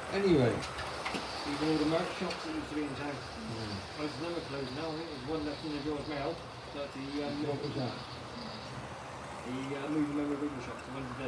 Anyway. Even all the merch shops that used to be in town. Most of them are closed now. I think there's one left in the George Mail, but What was that? the movie memorabilia shops, the ones